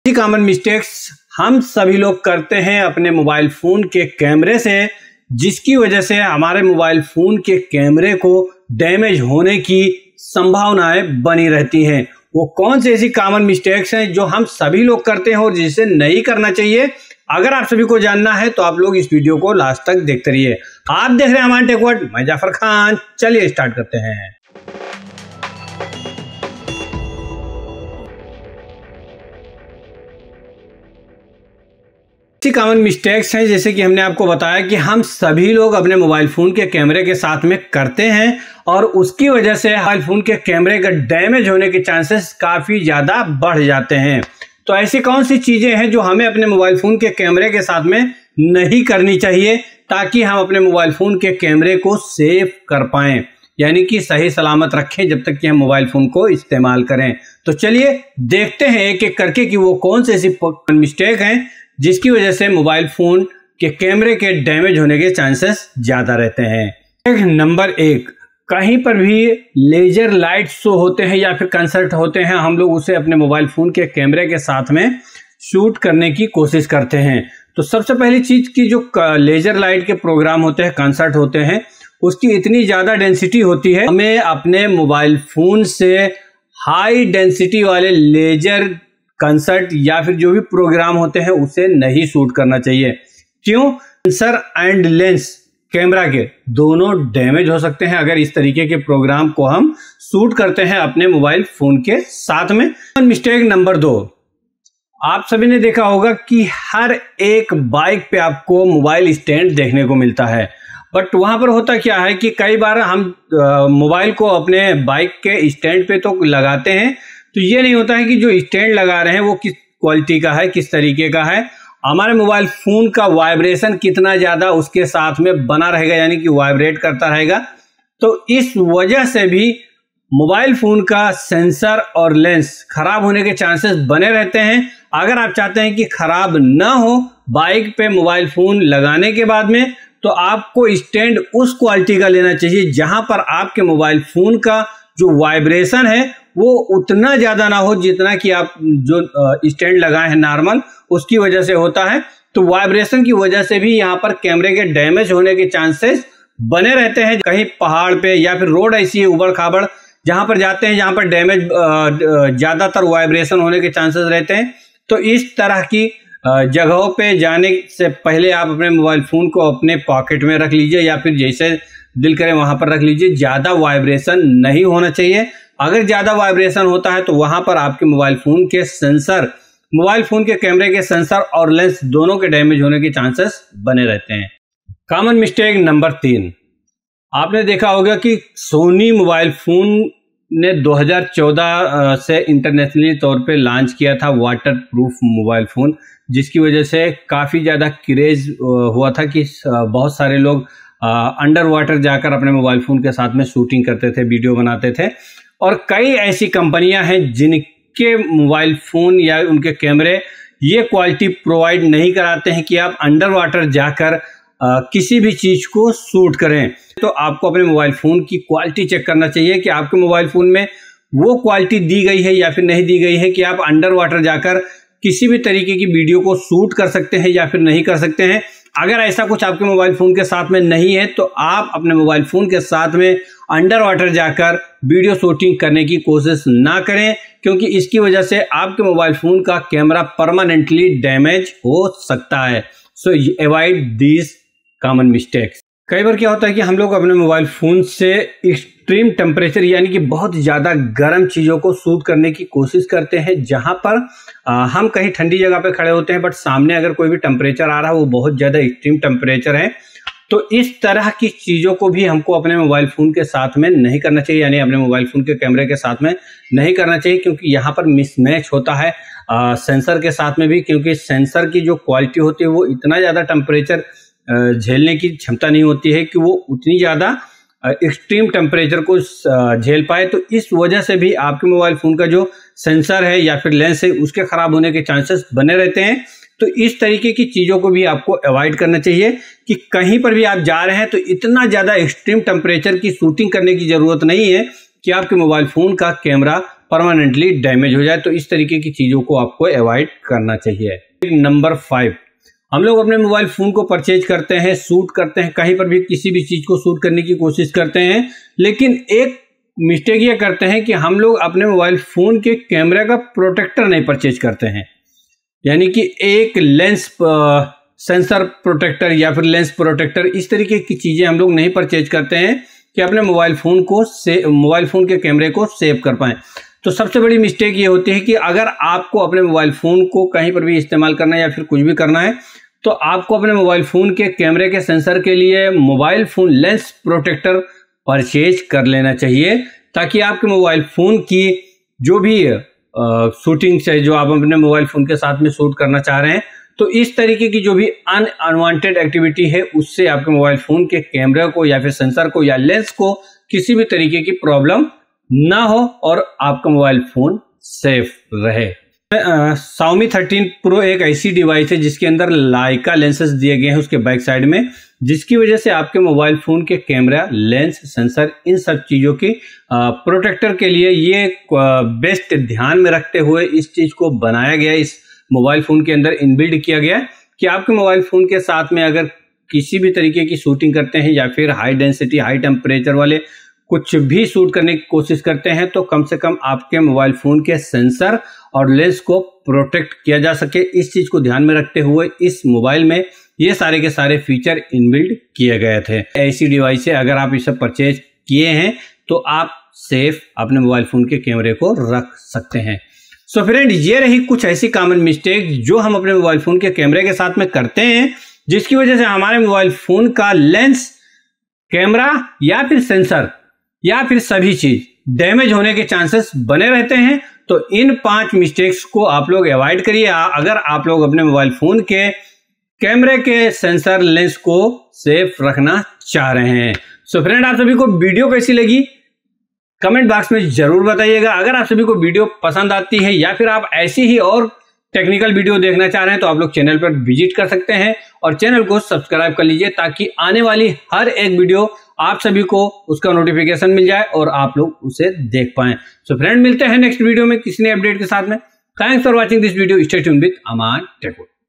Common mistakes हम सभी लोग करते हैं अपने मोबाइल फोन के कैमरे से, जिसकी वजह से हमारे मोबाइल फोन के कैमरे को डैमेज होने की संभावनाएं बनी रहती हैं। वो कौन सी ऐसी कॉमन मिस्टेक्स हैं जो हम सभी लोग करते हैं और जिसे नहीं करना चाहिए? अगर आप सभी को जानना है तो आप लोग इस वीडियो को लास्ट तक देखते रहिए। आप देख रहे हैं अमान टेक वर्ल्ड, मैं जाफर खान। चलिए स्टार्ट करते हैं। कॉमन मिस्टेक्स हैं जैसे कि हमने आपको बताया कि हम सभी लोग अपने मोबाइल फोन के कैमरे के साथ में करते हैं और उसकी वजह से मोबाइल फोन के कैमरे का डैमेज होने के चांसेस काफी ज्यादा बढ़ जाते हैं। तो ऐसी कौन सी चीजें हैं जो हमें अपने मोबाइल फोन के कैमरे के साथ में नहीं करनी चाहिए ताकि हम अपने मोबाइल फोन के कैमरे को सेव कर पाएं, यानी कि सही सलामत रखें जब तक कि हम मोबाइल फोन को इस्तेमाल करें। तो चलिए देखते हैं एक एक करके कि वो कौन सी ऐसी मिस्टेक हैं जिसकी वजह से मोबाइल फोन के कैमरे के डैमेज होने के चांसेस ज्यादा रहते हैं। नंबर 1, कहीं पर भी लेजर लाइट शो होते हैं या फिर कंसर्ट होते हैं, हम लोग उसे अपने मोबाइल फोन के कैमरे के साथ में शूट करने की कोशिश करते हैं। तो सबसे पहली चीज की जो लेजर लाइट के प्रोग्राम होते हैं, कंसर्ट होते हैं, उसकी इतनी ज्यादा डेंसिटी होती है, हमें अपने मोबाइल फोन से हाई डेंसिटी वाले लेजर कंसर्ट या फिर जो भी प्रोग्राम होते हैं उसे नहीं शूट करना चाहिए। क्यों? सेंसर एंड लेंस कैमरा के दोनों डैमेज हो सकते हैं अगर इस तरीके के प्रोग्राम को हम शूट करते हैं अपने मोबाइल फोन के साथ में। मिस्टेक नंबर 2, आप सभी ने देखा होगा कि हर एक बाइक पे आपको मोबाइल स्टैंड देखने को मिलता है, बट वहां पर होता क्या है कि कई बार हम मोबाइल को अपने बाइक के स्टैंड पे तो लगाते हैं, तो ये नहीं होता है कि जो स्टैंड लगा रहे हैं वो किस क्वालिटी का है, किस तरीके का है, हमारे मोबाइल फोन का वाइब्रेशन कितना ज्यादा उसके साथ में बना रहेगा, यानी कि वाइब्रेट करता रहेगा। तो इस वजह से भी मोबाइल फोन का सेंसर और लेंस खराब होने के चांसेस बने रहते हैं। अगर आप चाहते हैं कि खराब ना हो बाइक पे मोबाइल फोन लगाने के बाद में, तो आपको स्टैंड उस क्वालिटी का लेना चाहिए जहां पर आपके मोबाइल फोन का जो वाइब्रेशन है वो उतना ज्यादा ना हो जितना कि आप जो स्टैंड लगाए हैं नॉर्मल, उसकी वजह से होता है। तो वाइब्रेशन की वजह से भी यहाँ पर कैमरे के डैमेज होने के चांसेस बने रहते हैं। कहीं पहाड़ पे या फिर रोड ऐसी है उबड़ खाबड़ जहां पर जाते हैं जहां पर डैमेज ज्यादातर वाइब्रेशन होने के चांसेस रहते हैं। तो इस तरह की जगहों पे जाने से पहले आप अपने मोबाइल फोन को अपने पॉकेट में रख लीजिए या फिर जैसे दिल करे वहां पर रख लीजिए। ज्यादा वाइब्रेशन नहीं होना चाहिए। अगर ज्यादा वाइब्रेशन होता है तो वहां पर आपके मोबाइल फोन के सेंसर, मोबाइल फोन के कैमरे के सेंसर और लेंस दोनों के डैमेज होने के चांसेस बने रहते हैं। कॉमन मिस्टेक नंबर 3, आपने देखा होगा कि सोनी मोबाइल फोन ने 2014 से इंटरनेशनली तौर पे लॉन्च किया था वाटर प्रूफ मोबाइल फोन, जिसकी वजह से काफी ज्यादा क्रेज हुआ था कि बहुत सारे लोग अंडर वाटर जाकर अपने मोबाइल फोन के साथ में शूटिंग करते थे, वीडियो बनाते थे। और कई ऐसी कंपनियां हैं जिनके मोबाइल फोन या उनके कैमरे ये क्वालिटी प्रोवाइड नहीं कराते हैं कि आप अंडर वाटर जाकर किसी भी चीज को शूट करें। तो आपको अपने मोबाइल फोन की क्वालिटी चेक करना चाहिए कि आपके मोबाइल फोन में वो क्वालिटी दी गई है या फिर नहीं दी गई है कि आप अंडर वाटर जाकर किसी भी तरीके की वीडियो को शूट कर सकते हैं या फिर नहीं कर सकते हैं। अगर ऐसा कुछ आपके मोबाइल फोन के साथ में नहीं है तो आप अपने मोबाइल फोन के साथ में अंडर वाटर जाकर वीडियो शूटिंग करने की कोशिश ना करें, क्योंकि इसकी वजह से आपके मोबाइल फोन का कैमरा परमानेंटली डैमेज हो सकता है। So avoid these common mistakes. कई बार क्या होता है कि हम लोग अपने मोबाइल फोन से एक्सट्रीम टेम्परेचर यानी कि बहुत ज्यादा गर्म चीजों को शूट करने की कोशिश करते हैं, जहां पर हम कहीं ठंडी जगह पे खड़े होते हैं बट सामने अगर कोई भी टेम्परेचर आ रहा है वो बहुत ज्यादा एक्सट्रीम टेम्परेचर है। तो इस तरह की चीजों को भी हमको अपने मोबाइल फोन के साथ में नहीं करना चाहिए, यानी अपने मोबाइल फोन के कैमरे के साथ में नहीं करना चाहिए, क्योंकि यहाँ पर मिसमैच होता है सेंसर के साथ में भी, क्योंकि सेंसर की जो क्वालिटी होती है वो इतना ज्यादा टेम्परेचर झेलने की क्षमता नहीं होती है कि वो उतनी ज्यादा एक्सट्रीम टेम्परेचर को झेल पाए। तो इस वजह से भी आपके मोबाइल फोन का जो सेंसर है या फिर लेंस है उसके खराब होने के चांसेस बने रहते हैं। तो इस तरीके की चीजों को भी आपको अवॉइड करना चाहिए कि कहीं पर भी आप जा रहे हैं तो इतना ज्यादा एक्सट्रीम टेम्परेचर की शूटिंग करने की जरूरत नहीं है कि आपके मोबाइल फोन का कैमरा परमानेंटली डैमेज हो जाए। तो इस तरीके की चीज़ों को आपको अवॉइड करना चाहिए। नंबर 5, हम लोग अपने मोबाइल फ़ोन को परचेज करते हैं, शूट करते हैं, कहीं पर भी किसी भी चीज़ को शूट करने की कोशिश करते हैं, लेकिन एक मिस्टेक ये करते हैं कि हम लोग अपने मोबाइल फ़ोन के कैमरे का प्रोटेक्टर नहीं परचेज करते हैं। यानी कि एक लेंस सेंसर प्रोटेक्टर या फिर लेंस प्रोटेक्टर, इस तरीके की चीज़ें हम लोग नहीं परचेज करते हैं कि अपने मोबाइल फ़ोन के कैमरे को सेव कर पाएँ। तो सबसे बड़ी मिस्टेक ये होती है कि अगर आपको अपने मोबाइल फ़ोन को कहीं पर भी इस्तेमाल करना है या फिर कुछ भी करना है, तो आपको अपने मोबाइल फ़ोन के कैमरे के सेंसर के लिए mobile phone lens protector purchase कर लेना चाहिए, ताकि आपके मोबाइल फ़ोन की जो भी शूटिंग्स है जो आप अपने मोबाइल फ़ोन के साथ में शूट करना चाह रहे हैं, तो इस तरीके की जो भी अनवांटेड एक्टिविटी है उससे आपके मोबाइल फ़ोन के कैमरे को या फिर सेंसर को या लेंस को किसी भी तरीके की प्रॉब्लम ना हो और आपका मोबाइल फ़ोन सेफ रहे। Xiaomi 13 Pro एक ऐसी डिवाइस है जिसके अंदर लाइका लेंसेस दिए गए हैं उसके बैक साइड में, जिसकी वजह से आपके मोबाइल फ़ोन के कैमरा, लेंस, सेंसर, इन सब चीज़ों की प्रोटेक्टर के लिए ये बेस्ट ध्यान में रखते हुए इस चीज़ को बनाया गया, इस मोबाइल फ़ोन के अंदर इनबिल्ड किया गया कि आपके मोबाइल फ़ोन के साथ में अगर किसी भी तरीके की शूटिंग करते हैं या फिर हाई डेंसिटी, हाई टेम्परेचर वाले कुछ भी शूट करने की कोशिश करते हैं, तो कम से कम आपके मोबाइल फ़ोन के सेंसर और लेंस को प्रोटेक्ट किया जा सके। इस चीज़ को ध्यान में रखते हुए इस मोबाइल में ये सारे के सारे फीचर इनबिल्ड किए गए थे। ऐसी डिवाइस है, अगर आप इसे परचेज किए हैं तो आप सेफ अपने मोबाइल फ़ोन के कैमरे को रख सकते हैं। सो फ्रेंड, ये रही कुछ ऐसी कॉमन मिस्टेक जो हम अपने मोबाइल फ़ोन के कैमरे के साथ में करते हैं, जिसकी वजह से हमारे मोबाइल फ़ोन का लेंस, कैमरा या फिर सेंसर या फिर सभी चीज डैमेज होने के चांसेस बने रहते हैं। तो इन 5 मिस्टेक्स को आप लोग अवॉइड करिए अगर आप लोग अपने मोबाइल फोन के कैमरे के सेंसर, लेंस को सेफ रखना चाह रहे हैं। सो फ्रेंड, आप सभी को वीडियो कैसी लगी कमेंट बॉक्स में जरूर बताइएगा। अगर आप सभी को वीडियो पसंद आती है या फिर आप ऐसी ही और टेक्निकल वीडियो देखना चाह रहे हैं तो आप लोग चैनल पर विजिट कर सकते हैं और चैनल को सब्सक्राइब कर लीजिए, ताकि आने वाली हर एक वीडियो आप सभी को उसका नोटिफिकेशन मिल जाए और आप लोग उसे देख पाएं। सो फ्रेंड, मिलते हैं नेक्स्ट वीडियो में किसी नए अपडेट के साथ में। Thanks for watching this video. Stay tuned with Aman take.